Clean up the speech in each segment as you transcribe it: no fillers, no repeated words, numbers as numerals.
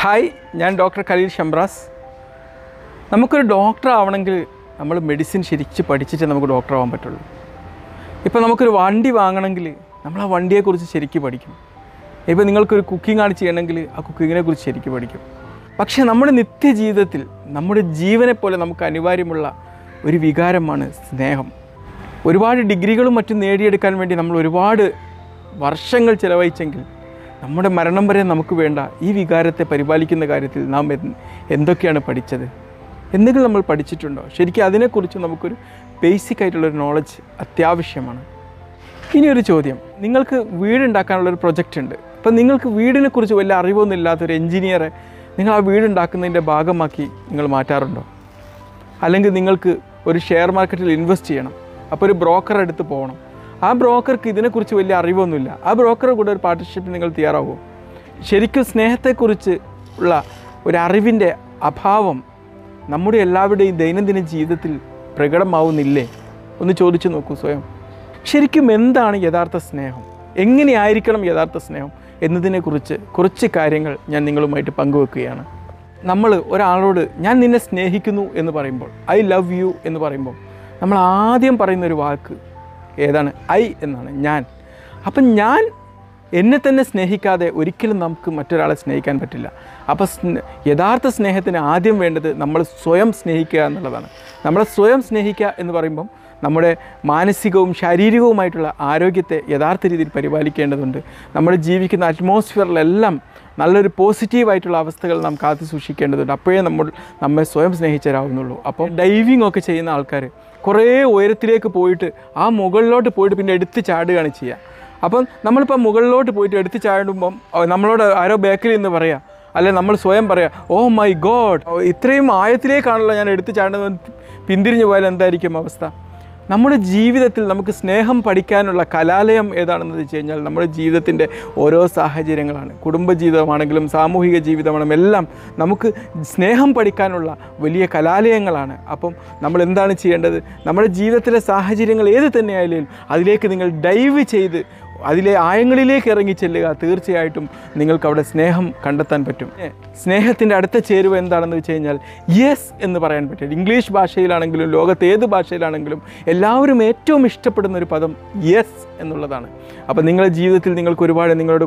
Hi, ഞാൻ doctor Khaleel Shamraz. നമുക്കൊരു doctor ആവണമെങ്കിൽ നമ്മൾ മെഡിസിൻ ശരിക്കും പഠിച്ചിട്ട് നമുക്ക് ഡോക്ടർ ആവാൻ പറ്റുള്ളൂ. ഇപ്പോൾ നമുക്കൊരു വണ്ടി വാങ്ങണമെങ്കിൽ നമ്മൾ ആ വണ്ടിയെക്കുറിച്ച് ശരിക്കും പഠിക്കും. ഇപ്പോൾ നിങ്ങൾക്കൊരു കുക്കിംഗ് ആണ് ചെയ്യണമെങ്കിൽ ആ കുക്കിങ്ങിനെ കുറിച്ച് ശരിക്കും പഠിക്കും. പക്ഷേ നമ്മുടെ നിത്യജീവിതത്തിൽ നമ്മുടെ ജീവനെ പോലെ നമുക്ക് അനിവാര്യമുള്ള ഒരു വികാരമാണ് സ്നേഹം. ഒരുപാട് ഡിഗ്രികളും മറ്റും നേടിയെടുക്കാൻ വേണ്ടി നമ്മൾ ഒരുപാട് വർഷങ്ങൾ ചിലവഴിച്ചെങ്കിൽ നമ്മുടെ മരണം വരെ നമുക്ക് വേണ്ട ഈ വികാരത്തെ പരിപാലിക്കുന്ന കാര്യത്തിൽ നാം എന്തൊക്കെയാണ് പഠിച്ചത്? എന്തെങ്കിലും നമ്മൾ പഠിച്ചിട്ടുണ്ടോ? ശരിക്കും അതിനെക്കുറിച്ച് നമുക്കൊരു ബേസിക് ആയിട്ടുള്ളൊരു നോളജ് അത്യാവശ്യമാണ്. ഇനിയൊരു ചോദ്യം, നിങ്ങൾക്ക് വീടുണ്ടാക്കാനുള്ളൊരു പ്രൊജക്റ്റ് ഉണ്ട്. അപ്പം നിങ്ങൾക്ക് വീടിനെക്കുറിച്ച് വലിയ അറിവൊന്നും ഇല്ലാത്തൊരു എൻജിനീയറെ നിങ്ങൾ ആ വീടുണ്ടാക്കുന്നതിൻ്റെ ഭാഗമാക്കി നിങ്ങൾ മാറ്റാറുണ്ടോ? അല്ലെങ്കിൽ നിങ്ങൾക്ക് ഒരു ഷെയർ മാർക്കറ്റിൽ ഇൻവെസ്റ്റ് ചെയ്യണം, അപ്പോൾ ഒരു ബ്രോക്കറെ അടുത്ത് പോകണം. ആ ബ്രോക്കർക്ക് ഇതിനെക്കുറിച്ച് വലിയ അറിവൊന്നുമില്ല. ആ ബ്രോക്കറെ കൂടെ ഒരു പാർട്ട്ണർഷിപ്പിൽ നിങ്ങൾ തയ്യാറാവുമോ? ശരിക്കും സ്നേഹത്തെക്കുറിച്ച് ഉള്ള ഒരു അറിവിൻ്റെ അഭാവം നമ്മുടെ എല്ലാവരുടെയും ദൈനംദിന ജീവിതത്തിൽ പ്രകടമാവുന്നില്ലേ? ഒന്ന് ചോദിച്ചു നോക്കൂ സ്വയം. ശരിക്കും എന്താണ് യഥാർത്ഥ സ്നേഹം? എങ്ങനെയായിരിക്കണം യഥാർത്ഥ സ്നേഹം എന്നതിനെക്കുറിച്ച് കുറച്ച് കാര്യങ്ങൾ ഞാൻ നിങ്ങളുമായിട്ട് പങ്കുവെക്കുകയാണ്. നമ്മൾ ഒരാളോട് ഞാൻ നിന്നെ സ്നേഹിക്കുന്നു എന്ന് പറയുമ്പോൾ, ഐ ലവ് യു എന്ന് പറയുമ്പോൾ, നമ്മൾ ആദ്യം പറയുന്നൊരു വാക്ക് ഏതാണ്? ഐ എന്നാണ്, ഞാൻ. അപ്പം ഞാൻ എന്നെ തന്നെ സ്നേഹിക്കാതെ ഒരിക്കലും നമുക്ക് മറ്റൊരാളെ സ്നേഹിക്കാൻ പറ്റില്ല. അപ്പോൾ യഥാർത്ഥ സ്നേഹത്തിന് ആദ്യം വേണ്ടത് നമ്മൾ സ്വയം സ്നേഹിക്കുക എന്നുള്ളതാണ്. നമ്മളെ സ്വയം സ്നേഹിക്കുക എന്ന് പറയുമ്പം നമ്മുടെ മാനസികവും ശാരീരികവുമായിട്ടുള്ള ആരോഗ്യത്തെ യഥാർത്ഥ രീതിയിൽ പരിപാലിക്കേണ്ടതുണ്ട്. നമ്മൾ ജീവിക്കുന്ന അറ്റ്മോസ്ഫിയറിലെല്ലാം നല്ലൊരു പോസിറ്റീവായിട്ടുള്ള അവസ്ഥകൾ നാം കാത്തു സൂക്ഷിക്കേണ്ടതുണ്ട്. അപ്പോഴേ നമ്മെ സ്വയം സ്നേഹിച്ചരാവുന്നുള്ളൂ. അപ്പോൾ ഡൈവിംഗ് ഒക്കെ ചെയ്യുന്ന ആൾക്കാർ കുറേ ഉയരത്തിലേക്ക് പോയിട്ട് ആ മുകളിലോട്ട് പോയിട്ട് പിന്നെ എടുത്ത് ചാടുകയാണ് ചെയ്യുക. അപ്പം നമ്മളിപ്പോൾ മുകളിലോട്ട് പോയിട്ട് എടുത്ത് ചാടുമ്പം നമ്മളോട് ആരോ ബാക്കിൽ നിന്ന് പറയുക, അല്ലെ നമ്മൾ സ്വയം പറയുക, ഓ മൈ ഗോഡ്, ഇത്രയും ആഴത്തിലേക്കാണല്ലോ ഞാൻ എടുത്ത് ചാടുന്നത്, പിന്തിരിഞ്ഞു പോയാൽ എന്തായിരിക്കും അവസ്ഥ? നമ്മുടെ ജീവിതത്തിൽ നമുക്ക് സ്നേഹം പഠിക്കാനുള്ള കലാലയം ഏതാണെന്ന് വെച്ച് കഴിഞ്ഞാൽ നമ്മുടെ ജീവിതത്തിൻ്റെ ഓരോ സാഹചര്യങ്ങളാണ്. കുടുംബജീവിതമാണെങ്കിലും സാമൂഹിക ജീവിതമാണെങ്കിലും എല്ലാം നമുക്ക് സ്നേഹം പഠിക്കാനുള്ള വലിയ കലാലയങ്ങളാണ്. അപ്പം നമ്മൾ എന്താണ് ചെയ്യേണ്ടത്? നമ്മുടെ ജീവിതത്തിലെ സാഹചര്യങ്ങൾ ഏത് തന്നെയായാലും അതിലേക്ക് നിങ്ങൾ ഡൈവ് ചെയ്ത് അതിലെ ആഴങ്ങളിലേക്ക് ഇറങ്ങി ചെല്ലുക. തീർച്ചയായിട്ടും നിങ്ങൾക്ക് അവിടെ സ്നേഹം കണ്ടെത്താൻ പറ്റും. സ്നേഹത്തിൻ്റെ അടുത്ത ചേരുവ എന്താണെന്ന് വെച്ച് കഴിഞ്ഞാൽ യെസ് എന്ന് പറയാൻ പറ്റും. ഇംഗ്ലീഷ് ഭാഷയിലാണെങ്കിലും ലോകത്ത് ഏത് ഭാഷയിലാണെങ്കിലും എല്ലാവരും ഏറ്റവും ഇഷ്ടപ്പെടുന്ന ഒരു പദം യെസ് എന്നുള്ളതാണ്. അപ്പോൾ നിങ്ങളുടെ ജീവിതത്തിൽ നിങ്ങൾക്ക് ഒരുപാട് നിങ്ങളുടെ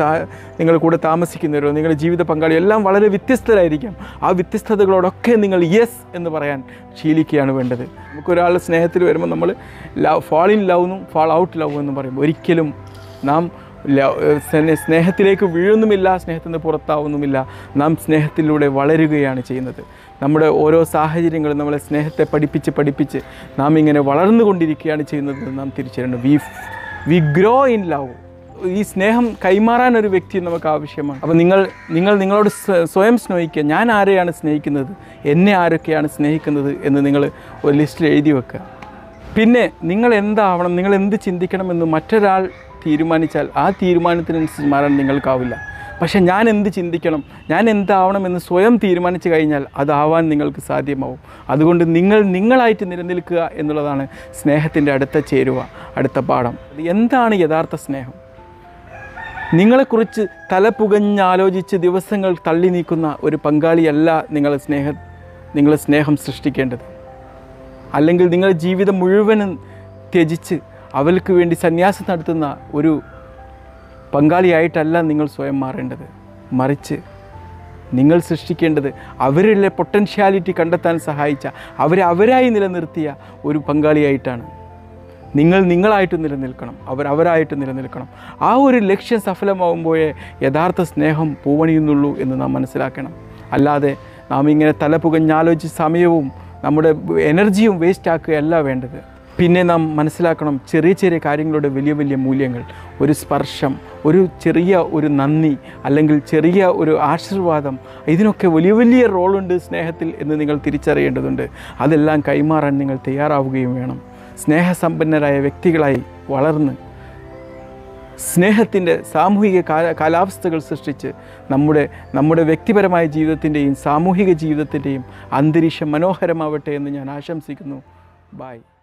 കൂടെ താമസിക്കുന്നവരോ നിങ്ങളുടെ ജീവിത പങ്കാളി എല്ലാം വളരെ വ്യത്യസ്തരായിരിക്കാം. ആ വ്യത്യസ്തതകളോടൊക്കെ നിങ്ങൾ യെസ് എന്ന് പറയാൻ ശീലിക്കുകയാണ് വേണ്ടത്. നമുക്കൊരാളുടെ സ്നേഹത്തിൽ വരുമ്പോൾ നമ്മൾ ഫാൾ ഇൻ ലവ് എന്നും ഫാൾ ഔട്ട് ലവ് എന്നും പറയും. ഒരിക്കലും നാം സ്നേഹത്തിലേക്ക് വീഴുന്നുമില്ല, സ്നേഹത്തിൽ നിന്ന് പുറത്താവുന്നുമില്ല. നാം സ്നേഹത്തിലൂടെ വളരുകയാണ് ചെയ്യുന്നത്. നമ്മുടെ ഓരോ സാഹചര്യങ്ങളും നമ്മളെ സ്നേഹത്തെ പഠിപ്പിച്ച് നാം ഇങ്ങനെ വളർന്നുകൊണ്ടിരിക്കുകയാണ് ചെയ്യുന്നത്. നാം തിരിച്ചറിയണം, വി ഗ്രോ ഇൻ ലവ്. ഈ സ്നേഹം കൈമാറാൻ ഒരു വ്യക്തി നമുക്ക് ആവശ്യമാണ്. അപ്പോൾ നിങ്ങളോട് സ്വയം സ്നേഹിക്കുക. ഞാൻ ആരെയാണ് സ്നേഹിക്കുന്നത്, എന്നെ ആരൊക്കെയാണ് സ്നേഹിക്കുന്നത് എന്ന് നിങ്ങൾ ഒരു ലിസ്റ്റിൽ എഴുതി വെക്കുക. പിന്നെ നിങ്ങൾ എന്താവണം, നിങ്ങൾ എന്ത് ചിന്തിക്കണമെന്ന് മറ്റൊരാൾ തീരുമാനിച്ചാൽ ആ തീരുമാനത്തിനനുസരിച്ച് മാറാൻ നിങ്ങൾക്കാവില്ല. പക്ഷേ ഞാൻ എന്ത് ചിന്തിക്കണം, ഞാൻ എന്താവണമെന്ന് സ്വയം തീരുമാനിച്ചു കഴിഞ്ഞാൽ അതാവാൻ നിങ്ങൾക്ക് സാധ്യമാവും. അതുകൊണ്ട് നിങ്ങളായിട്ട് നിലനിൽക്കുക എന്നുള്ളതാണ് സ്നേഹത്തിൻ്റെ അടുത്ത ചേരുവ, അടുത്ത പാഠം. എന്താണ് യഥാർത്ഥ സ്നേഹം? നിങ്ങളെക്കുറിച്ച് തലപുകഞ്ഞാലോചിച്ച് ദിവസങ്ങൾ തള്ളി നീക്കുന്ന ഒരു പങ്കാളിയല്ല നിങ്ങളെ സ്നേഹം സൃഷ്ടിക്കേണ്ടത്. അല്ലെങ്കിൽ നിങ്ങളുടെ ജീവിതം മുഴുവനും ത്യജിച്ച് അവർക്ക് വേണ്ടി സന്യാസം നടത്തുന്ന ഒരു പങ്കാളിയായിട്ടല്ല നിങ്ങൾ സ്വയം മാറേണ്ടത്. മറിച്ച് നിങ്ങൾ സൃഷ്ടിക്കേണ്ടത് അവരിലെ പൊട്ടൻഷ്യാലിറ്റി കണ്ടെത്താൻ സഹായിച്ച അവരായി നിലനിർത്തിയ ഒരു പങ്കാളിയായിട്ടാണ്. നിങ്ങളായിട്ട് നിലനിൽക്കണം, അവരായിട്ട് നിലനിൽക്കണം. ആ ഒരു ലക്ഷ്യം സഫലമാകുമ്പോഴേ യഥാർത്ഥ സ്നേഹം പൂവണിയുന്നുള്ളൂ എന്ന് നാം മനസ്സിലാക്കണം. അല്ലാതെ നാം ഇങ്ങനെ തലപുകഞ്ഞാലോചിച്ച് സമയവും നമ്മുടെ എനർജിയും വേസ്റ്റ് ആക്കുകയല്ല വേണ്ടത്. പിന്നെ നാം മനസ്സിലാക്കണം ചെറിയ കാര്യങ്ങളുടെ വലിയ മൂല്യങ്ങൾ. ഒരു സ്പർശം, ഒരു ചെറിയ ഒരു നന്ദി, അല്ലെങ്കിൽ ചെറിയ ഒരു ആശീർവാദം, ഇതിനൊക്കെ വലിയ റോളുണ്ട് സ്നേഹത്തിൽ എന്ന് നിങ്ങൾ തിരിച്ചറിയേണ്ടതുണ്ട്. അതെല്ലാം കൈമാറാൻ നിങ്ങൾ തയ്യാറാവുകയും വേണം. സ്നേഹസമ്പന്നരായ വ്യക്തികളായി വളർന്ന് സ്നേഹത്തിൻ്റെ സാമൂഹിക കാലാവസ്ഥകൾ സൃഷ്ടിച്ച് നമ്മുടെ വ്യക്തിപരമായ ജീവിതത്തിൻ്റെയും സാമൂഹിക ജീവിതത്തിൻ്റെയും അന്തരീക്ഷം മനോഹരമാവട്ടെ എന്ന് ഞാൻ ആശംസിക്കുന്നു. ബൈ.